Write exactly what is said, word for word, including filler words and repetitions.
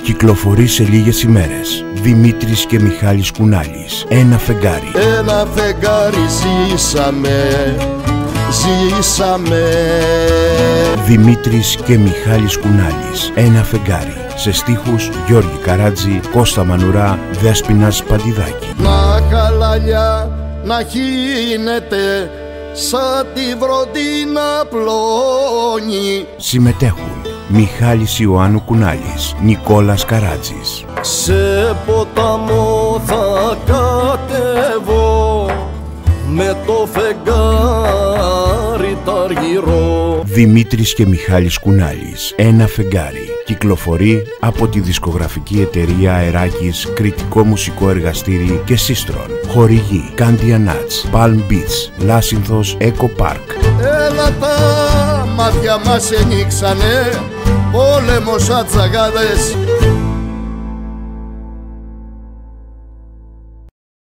Κυκλοφορεί σε λίγες ημέρες. Δημήτρης και Μιχάλης Κουνάλης. Ένα φεγγάρι. Ένα φεγγάρι ζήσαμε, ζήσαμε. Δημήτρης και Μιχάλης Κουνάλης. Ένα φεγγάρι. Σε στίχους Γιώργη Καράτζη, Κώστα Μανουρά, Δέσποινας Παντιδάκη. Να χαλαλιά να χύνεται σαν τη βροντίνα πλώνει. Συμμετέχουν Μιχάλης Ιωάννου Κουνάλης, Νικόλας Καράτζης. Σε ποταμό θα κατεβώ με το φεγγάρι τ' αργυρό. Δημήτρης και Μιχάλης Κουνάλης. Ένα φεγγάρι. Κυκλοφορεί από τη δισκογραφική εταιρεία Αεράκης, Κριτικό Μουσικό Εργαστήρι και Σύστρον. Χορηγή Candia Nuts, Palm Beach, Λάσινθος, Eco Park. Έλα τα μάτια μας ανοίξανε, πόλεμος ατσαγάδες